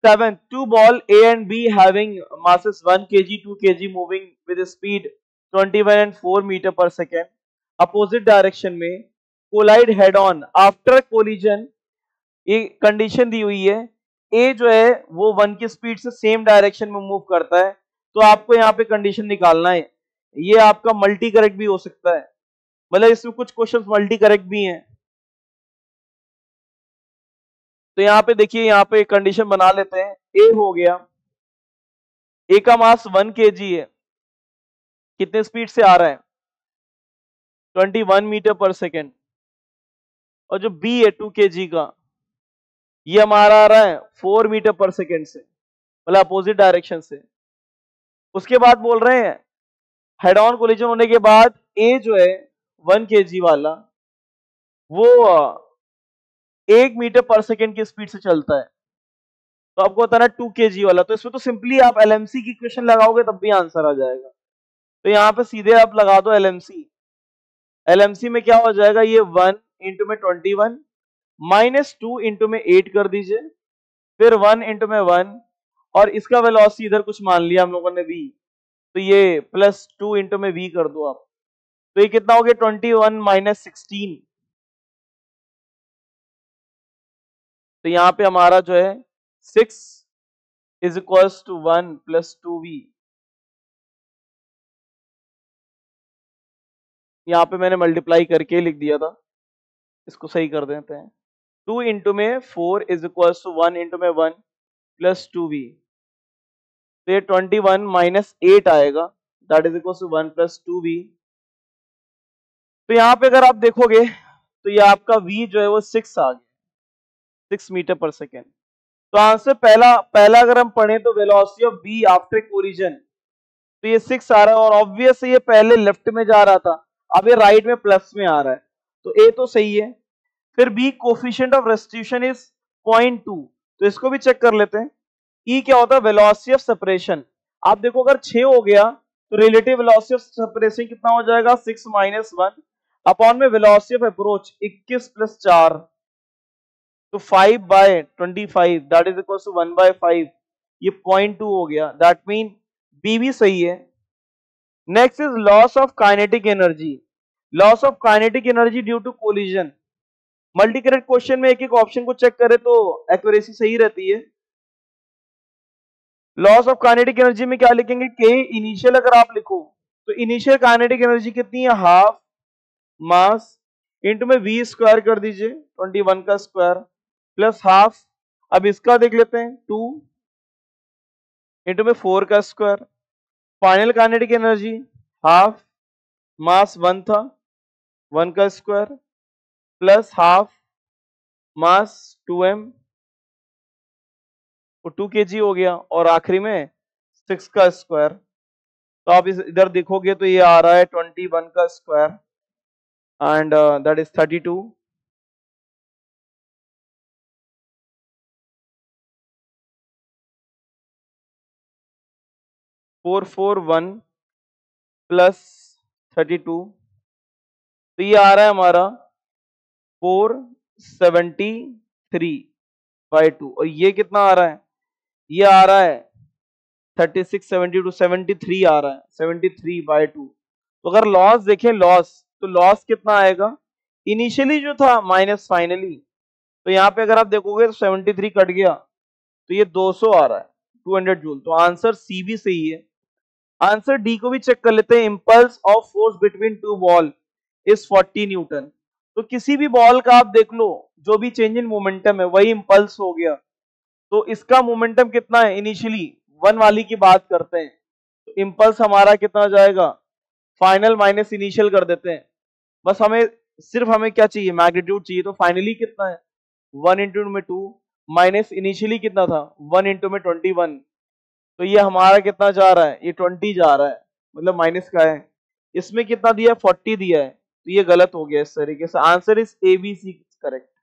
Seventh, two ball A and B having masses 1 kg, 2 kg moving with a speed 21 and 4 meter per second, opposite direction में collide head on. After collision, ये condition दी हुई है, A जो है वो 1 की स्पीड से सेम डायरेक्शन में मूव करता है, तो आपको यहाँ पे कंडीशन निकालना है. ये आपका मल्टी करेक्ट भी हो सकता है, मतलब इसमें कुछ क्वेश्चंस मल्टी करेक्ट भी हैं. तो यहाँ पे देखिए, यहाँ पे कंडीशन बना लेते हैं. ए हो गया, ए का मास 1 kg है, कितने स्पीड से आ रहा है 21 मीटर पर सेकेंड. और जो बी है 2 kg का, ये हमारा आ रहा है 4 मीटर पर सेकेंड से, मतलब अपोजिट डायरेक्शन से. उसके बाद बोल रहे हैं हेड ऑन कोलिजन होने के बाद ए जो है 1 kg वाला वो 1 मीटर पर सेकेंड की स्पीड से चलता है. तो आपको बताना 2 kg वाला, तो इसमें तो सिंपली आप एलएमसी की इक्वेशन लगाओगे तब भी आंसर आ जाएगा. तो यहाँ पे सीधे आप लगा दो एलएमसी. एलएमसी में क्या हो जाएगा, ये 1 इंटू में 21 माइनस 2 इंटू में 8 कर दीजिए, फिर 1 इंटू में 1, और इसका वेलोसिटी इधर कुछ मान लिया हम लोगों ने v, तो ये प्लस 2 इंटू में v कर दो आप. तो ये कितना हो गया 21 माइनस 16. तो यहाँ पे हमारा जो है 6 is equals to 1 plus 2v. यहाँ पे मैंने मल्टीप्लाई करके लिख दिया था, इसको सही कर देते हैं. 2 इंटू में 4 इज इक्वल्स टू 1 इंटू में 1 प्लस 2v. तो ये 21 माइनस 8 आएगा, that is equals to 1 plus 2v. तो यहाँ पे अगर आप देखोगे तो ये आपका v जो है वो 6 आ गया, 6 मीटर पर सेकेंड. तो आंसर पहला अगर हम पढ़ें तो velocity of v after collision, तो ये 6 आ रहा है, और ऑब्वियस ये पहले लेफ्ट में जा रहा था, अब ये राइट में प्लस में आ रहा है, तो ए तो सही है. फिर B coefficient of restitution is 0.2, तो इसको भी चेक कर लेते हैं. ई क्या होता है, वेलोसिटी ऑफ सेपरेशन. आप देखो अगर 6 हो गया तो रिलेटिव वेलोसिटी ऑफ सेपरेशन कितना हो जाएगा 6 माइनस 1 अपॉन में वेलोसिटी ऑफ अप्रोच 21 प्लस 4, तो 5/25, दैट इज इक्वल टू 1/5. ये 0.2 हो गया, दैट मीन बी भी सही है. Next is loss of kinetic energy. Loss of kinetic energy due to collision. Multi correct question में एक एक ऑप्शन को चेक करें तो एक्यूरेसी सही रहती है. लॉस ऑफ काइनेटिक एनर्जी में क्या लिखेंगे, के इनिशियल अगर आप लिखो तो इनिशियल काइनेटिक एनर्जी कितनी है, हाफ मास इंटू में वी स्क्वायर कर दीजिए 21 का स्क्वायर प्लस हाफ. अब इसका देख लेते हैं 2 इंटू में 4 का square. Final kinetic energy half mass 1 था, 1 का square plus half mass 2m, 2 kg हो गया, और आखिरी में 6 का स्क्वायर. तो आप इधर देखोगे तो ये आ रहा है 21 का square and that is 32. Four 1 plus 32, तो ये आ रहा है हमारा 473/2, और ये कितना आ रहा है, ये आ रहा है 36 72 73 आ रहा है 73/2. तो अगर लॉस देखें, तो लॉस कितना आएगा, इनिशियली जो था माइनस फाइनली, तो यहाँ पे अगर आप देखोगे तो 73 कट गया, तो ये 200 आ रहा है 200 जूल. तो आंसर सी भी सही है. आंसर डी को भी चेक कर लेते हैं. Impulse of force between two ball is 40 newton. तो किसी भी बॉल का आप देख लो, जो भी चेंज इन मोमेंटम है वही इंपल्स हो गया. तो इसका मोमेंटम कितना है, इनिशियली 1 वाली की बात करते हैं, तो इंपल्स हमारा कितना जाएगा, फाइनल माइनस इनिशियल कर देते हैं. बस हमें क्या चाहिए, मैग्नीट्यूड चाहिए. तो फाइनली कितना है 1 इंटू में 2 माइनस इनिशियली कितना था 1 इंटू में 21, तो ये हमारा कितना जा रहा है, ये 20 जा रहा है, मतलब माइनस का है. इसमें कितना दिया है 40 दिया है, तो ये गलत हो गया. इस तरीके से आंसर इज ABC करेक्ट.